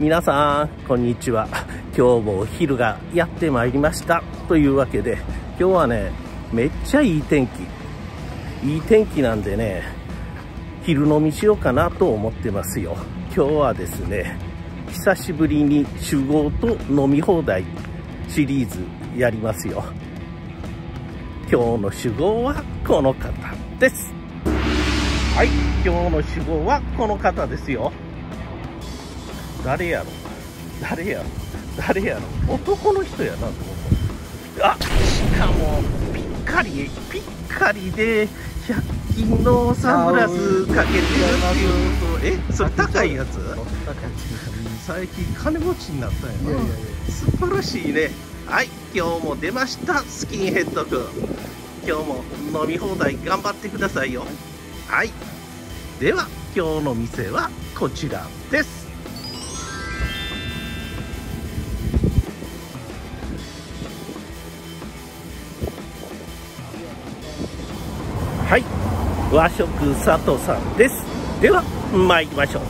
皆さんこんにちは。今日もお昼がやってまいりましたというわけで、今日はねめっちゃいい天気なんでね、昼飲みしようかなと思ってますよ。今日はですね、久しぶりに酒豪と飲み放題シリーズやりますよ。今日の酒豪はこの方です。はい、今日の酒豪はこの方ですよ。誰やろ男の人やなと思う。あ、しかもピッカリで100均のサングラスかけてるっていう。それ高いやつ？最近金持ちになったんやな。素晴らしいね。はい、今日も出ましたスキンヘッドくん。今日も飲み放題頑張ってくださいよ。はい、では今日の店はこちらです。はい、和食佐藤さんです。では参りましょう。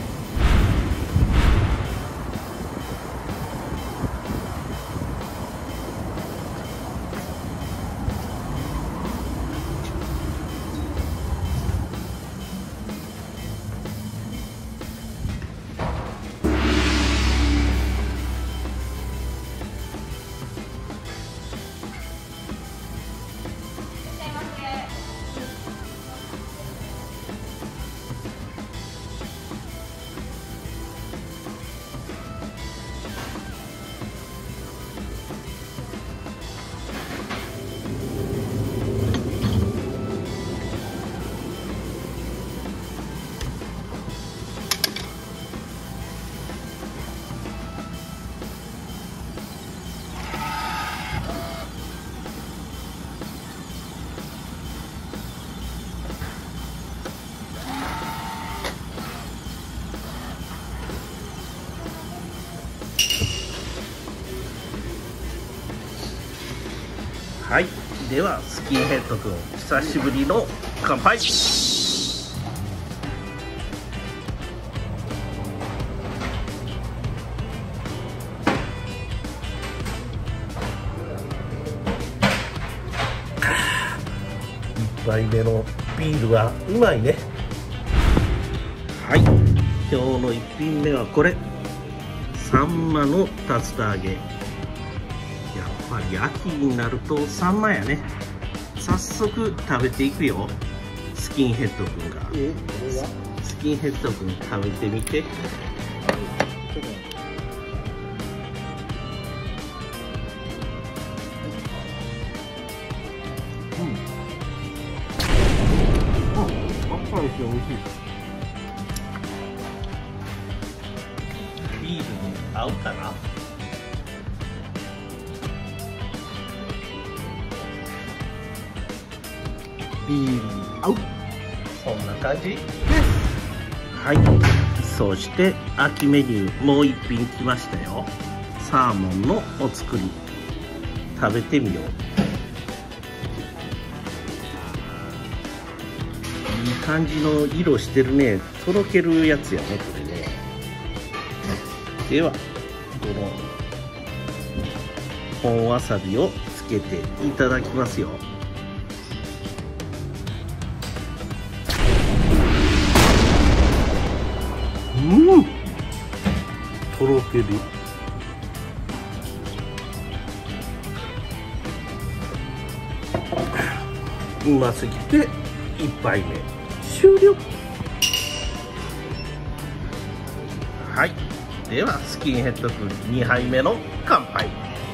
はい、ではスキンヘッドくん久しぶりの乾杯。1杯目のビールはうまいね。はい、今日の1品目はこれ、サンマの竜田揚げ。やっぱり秋になるとサンマやね。早速食べていくよ。スキンヘッドくんが。スキンヘッドくん食べてみて。あっさりして美味しい。ビールに合うかな。ビールに合う、そんな感じです。はい、そして秋メニューもう一品来ましたよ。サーモンのお造り食べてみよう。いい感じの色してるね。とろけるやつやねこれね。ではこの本わさびをつけていただきますよ。とろける。うますぎて1杯目終了。はい、ではスキンヘッドくん2杯目の乾杯。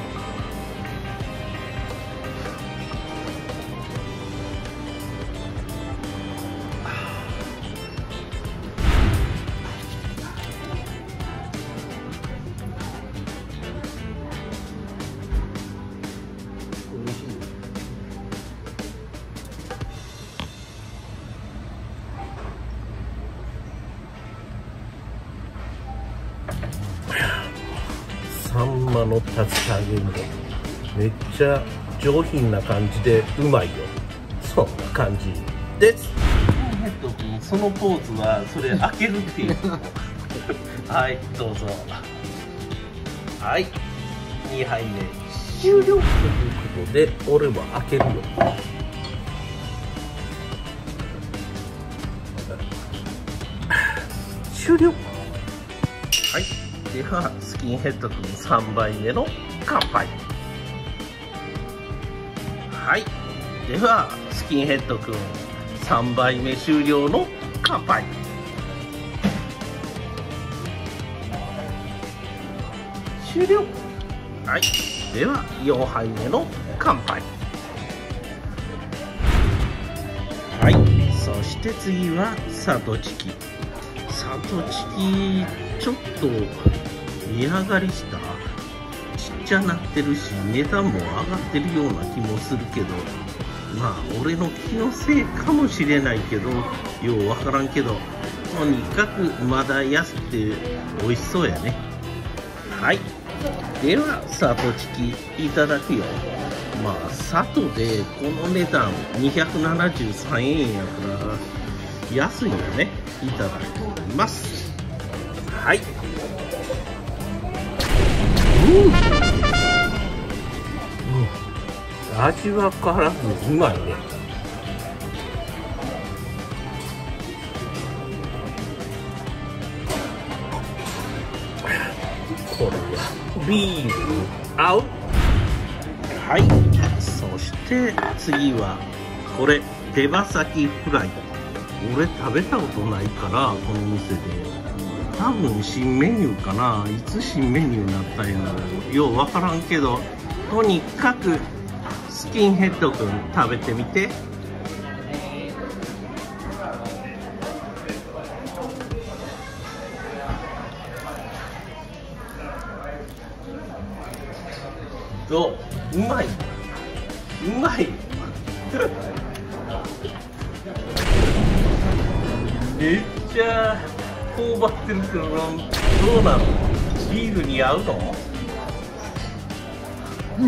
サンマの竜田揚げもめっちゃ上品な感じでうまいよ。そんな感じです。ヘッド君、そのポーズはそれ開けるっていうはい、どうぞ。はい、2杯目終了ということで、俺は開けるよ。終了。はい、ではスキンヘッド君3杯目の乾杯。はい、ではスキンヘッド君3杯目終了の乾杯。終了。はい、では4杯目の乾杯。はい、そして次はサトチキ。サトチキちょっと値上がりした、ちっちゃなってるし値段も上がってるような気もするけど、まあ俺の気のせいかもしれないけど、ようわからんけど、とにかくまだ安くて美味しそうやね。はい、ではサトチキいただくよ。まあサトでこの値段273円やから安いよね。いただきます。はい、味は変わらずうまいね。これはビール合う。はい、そして次はこれ手羽先フライ。俺食べたことないからこの店で、多分新メニューかな。いつ新メニューになったんやろ、ようわからんけど、とにかくスキンヘッドくん食べてみて。どう？うまい？うまい？めっちゃ頬張ってるけど、どうなの？ビールに合うの？うん。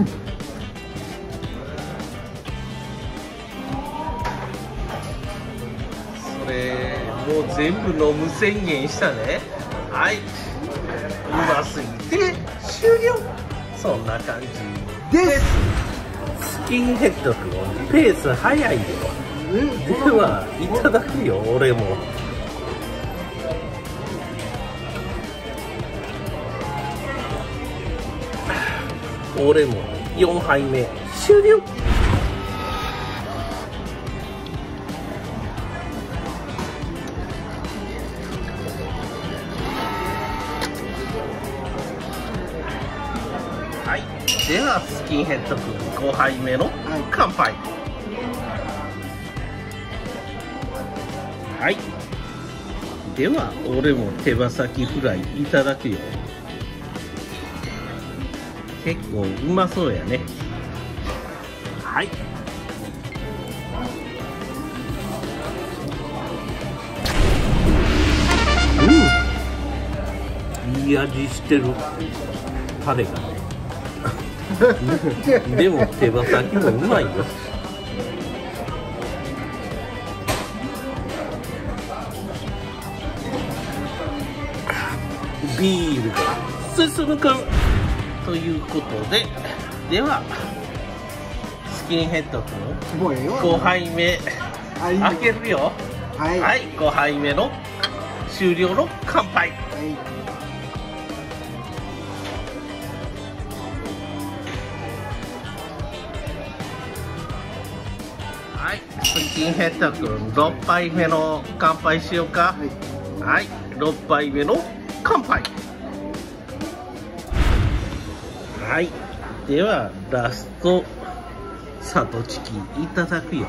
それもう全部飲む宣言したね。はい、うますぎて終了。そんな感じです。スキンヘッド君ペース早いよ。ではいただくよ、俺も。俺も4杯目終了。はい、ではスキンヘッド君5杯目の乾杯。はい、では俺も手羽先フライいただくよ。結構うまそうやね。はい、いい味してる、タレがね。でも手羽先もうまいよ。ビールが進むかということで、ではスキンヘッド君5杯目開けるよ。はい、はい、5杯目の終了の乾杯。はい、スキンヘッド君6杯目の乾杯しようか。はい、6杯目の乾杯。はい、ではラストサトチキいただくよ。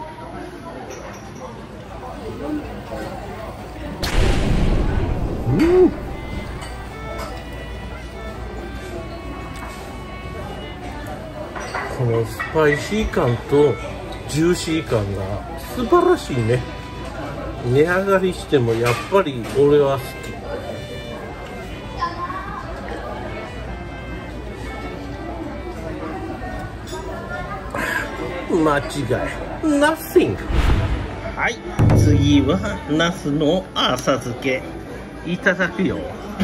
このスパイシー感とジューシー感が素晴らしいね。値上がりしてもやっぱり俺は好き。間違い Nothing。 はい、次はナスの浅漬け。 いただくよ。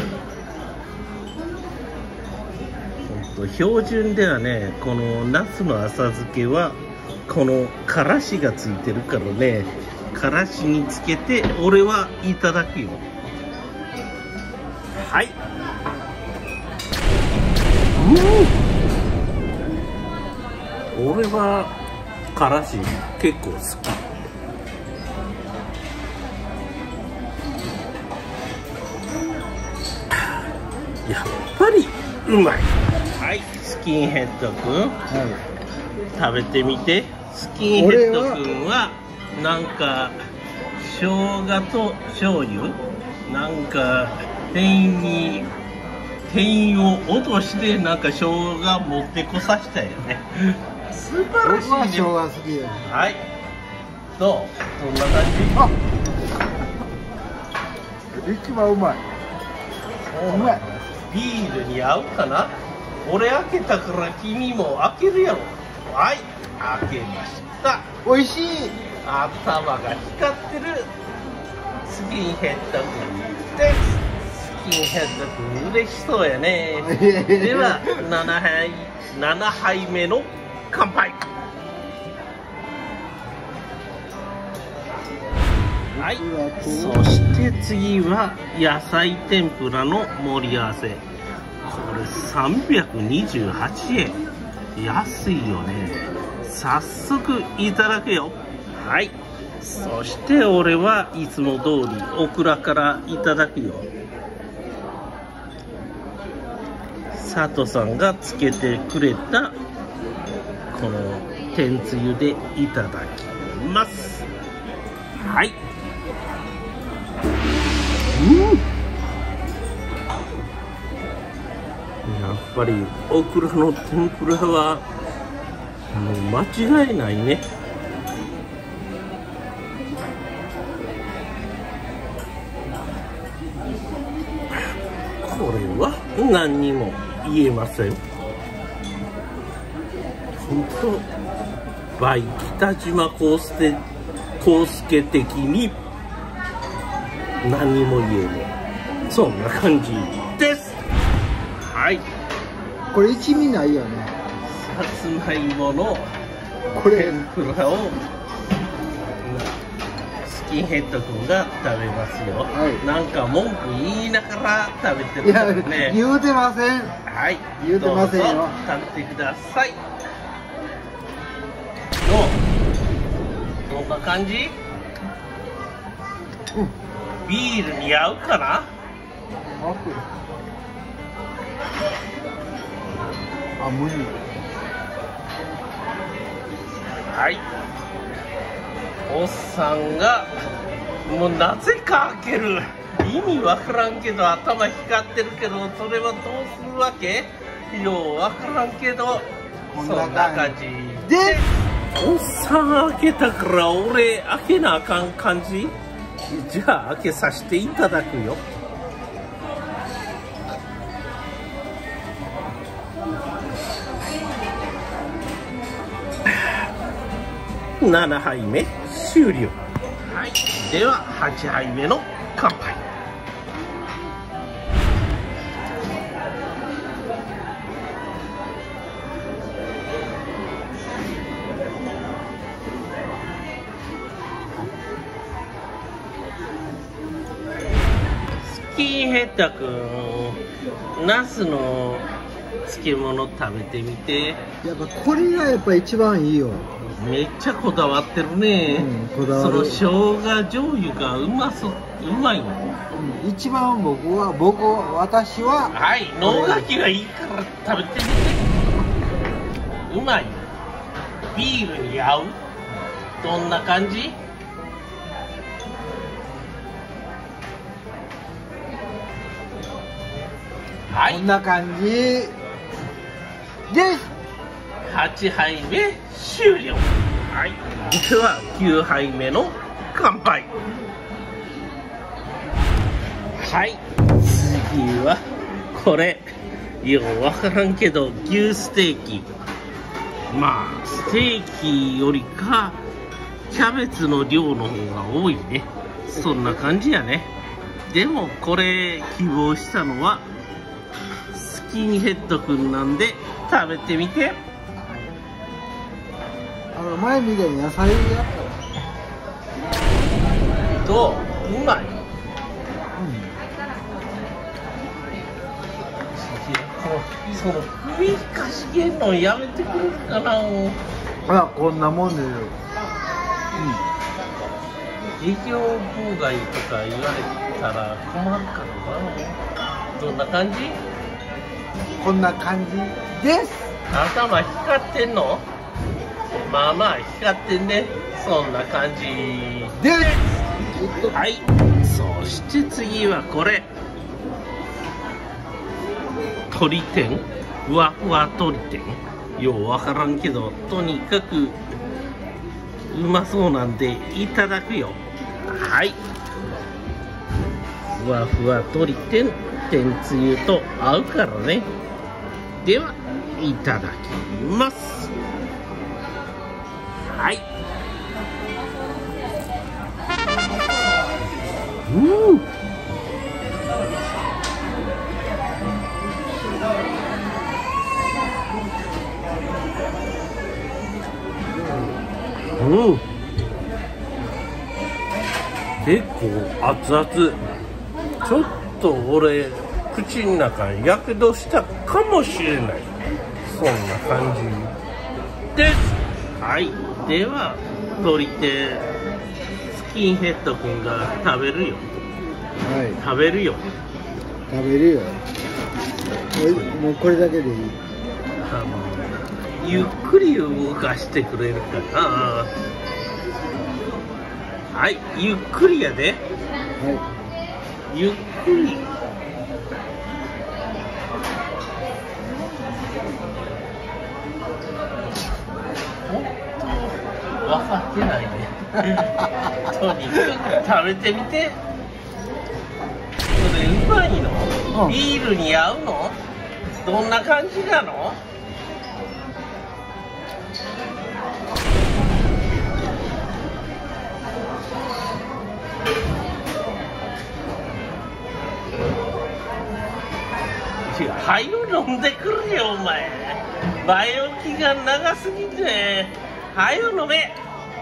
標準ではね、このナスの浅漬けはこのからしがついてるからね、からしにつけて俺はいただくよ。はい。俺はからし結構好き。やっぱりうまい。はい、スキンヘッドくん、食べてみて。スキンヘッドくんはなんか生姜と醤油、なんか店員を脅してなんか生姜持ってこさせたよね。素晴らしいね。僕は生姜好きよ。はい。どんな感じ？ 一番うまい。うまい。 ビールに合うかな。俺開けたから君も開けるやろ。はい、開けました。 美味しい。 頭が光ってるスキンヘッドくんです。スキンヘッドくん嬉しそうやね。では7杯目の乾杯。はい、そして次は野菜天ぷらの盛り合わせ。これ328円。安いよね。早速いただくよ。はい。そして俺はいつも通りオクラからいただくよ。佐藤さんがつけてくれたこの天つゆでいただきます。はい。やっぱりオクラの天ぷらはもう間違いないね。これは何にも言えません。本当バイ北島康介的に何にも言えない、そんな感じです。はい。 これ一味ないよね。 さつまいものこれ天ぷらをスキンヘッドくんが食べますよ。はい、なんか文句言いながら食べてるからね。 言うてません。 はい。 言うてませんよ。 どうぞ食べてください。どんな感じ？ビールに合うかな？ あ、無理。 はい。おっさんがもうなぜか開ける。意味わからんけど頭光ってるけど、それはどうするわけ？ようわからんけどそんな感じで。おっさん開けたから俺開けなあかん感じ？じゃあ開けさせていただくよ。7杯目終了。はい、では8杯目の乾杯。スキンヘッドくん、ナスの漬物食べてみて。 やっぱこれがやっぱ一番いいよ。 めっちゃこだわってるね。こだわる。その生姜醤油がうまいの。 一番私ははい、能書きがいいから食べてみて。うまい。ビールに合う？どんな感じ？はい、 こんな感じです。 8杯目終了。はい、では9杯目の乾杯。はい、次はこれようわからんけど牛ステーキ。まあステーキよりかキャベツの量の方が多いね。そんな感じやね。 でもこれ希望したのはスキンヘッドくんなんで食べてみて。 前みたいに野菜やったらどう？うまい。その首かしげんのやめてくれるかな。 こんなもんで営業妨害とか言われたら困るからな。どんな感じ？ こんな感じです。 頭光ってんの？まあまあ光ってんね。そんな感じです。 はい。そして次はこれ。鶏天、ふわふわ鶏天。ようわからんけど、とにかくうまそうなんでいただくよ。はい。ふわふわ鶏天、天つゆと合うからね。では、いただきます。はい。結構熱々。ちょっと俺口の中やけどしたかもしれない。そんな感じです。はい。では鶏手スキンヘッドくんが食べるよ。 はい。 食べるよ。 食べるよ。もうこれだけでいい。 ゆっくり動かしてくれるかな。はい、ゆっくりやで。 はい。 ゆっくり。分かってないね。とにかく食べてみて。これうまいの？ビールに合うの？どんな感じなの？はよ飲んでくるよお前。前置きが長すぎて。はよ飲め。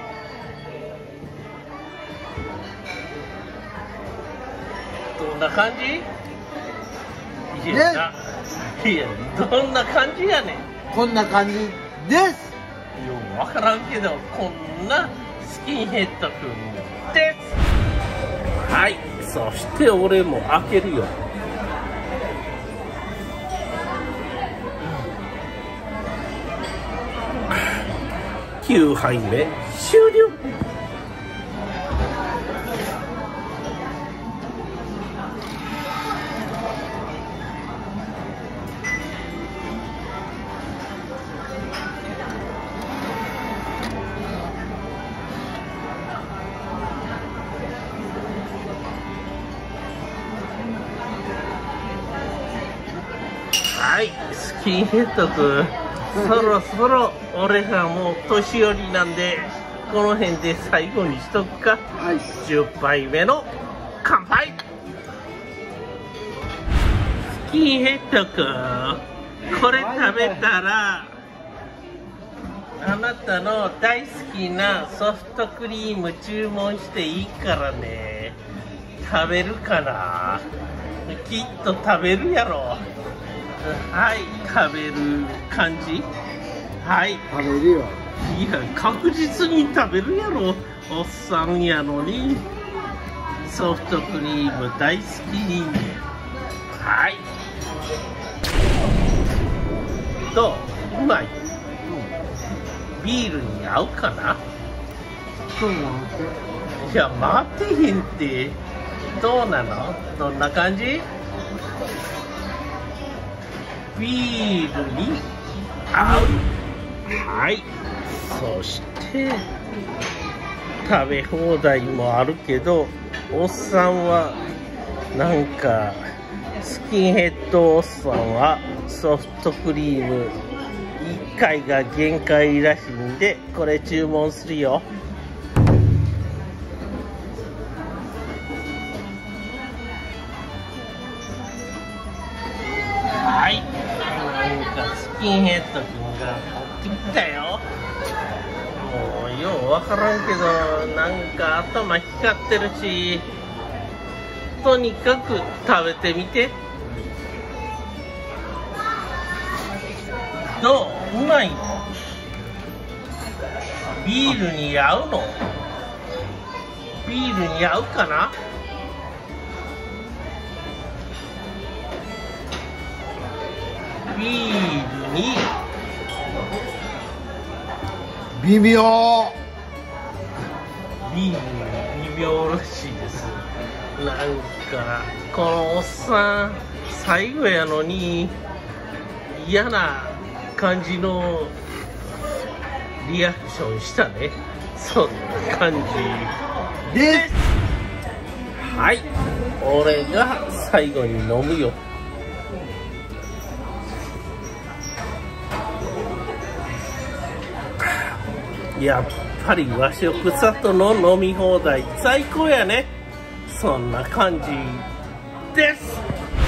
どんな感じ？いやな、いやどんな感じやねん。 こんな感じです。 ようわからんけどこんなスキンヘッドくんです。はい、そして俺も開けるよ。9杯目終了。はい、スキンヘッドくん、そろそろ俺がもう年寄りなんでこの辺で最後にしとくか。 はい。 10杯目の乾杯。スキンヘッドくん、これ食べたらあなたの大好きなソフトクリーム注文していいからね。食べるかな？きっと食べるやろ。はい、食べる感じ？はい。 食べるよ。 いや、確実に食べるやろ。おっさんやのに。ソフトクリーム大好き人間。はい。どう？うまい？ビールに合うかな？ そうなんいや、待てへんって。どうなの？どんな感じ？ビールに合う。はい。そして食べ放題もあるけど、おっさんはなんかスキンヘッドおっさんはソフトクリーム1回が限界らしいんで、これ注文するよ。 スキンヘッド君が持ってきたよ。もうようわからんけどなんか頭光ってるし、とにかく食べてみて。どう？うまいの？ビールに合うの？ビールに合うかな？ビールに微妙。 ビールに微妙らしいです。なんかこのおっさん最後やのに嫌な感じのリアクションしたね。そんな感じです。はい、俺が最後に飲むよ。やっぱり和食さとの飲み放題最高やね。そんな感じです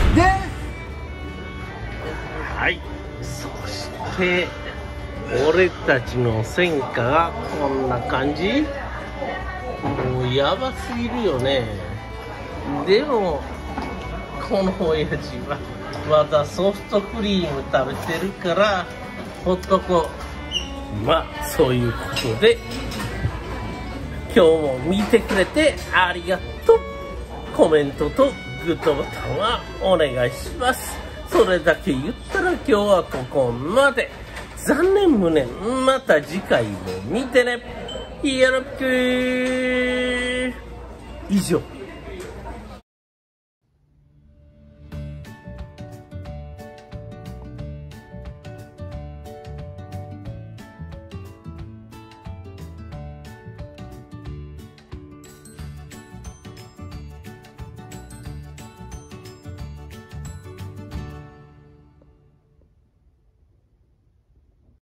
はい、そして俺たちの戦果がこんな感じ。もうやばすぎるよね。でもこの親父はまだソフトクリーム食べてるからほっとこう。まあそういうことで今日も見てくれてありがとう。コメントとグッドボタンはお願いします。それだけ言ったら今日はここまで。残念無念、また次回も見てね。やらっくー以上。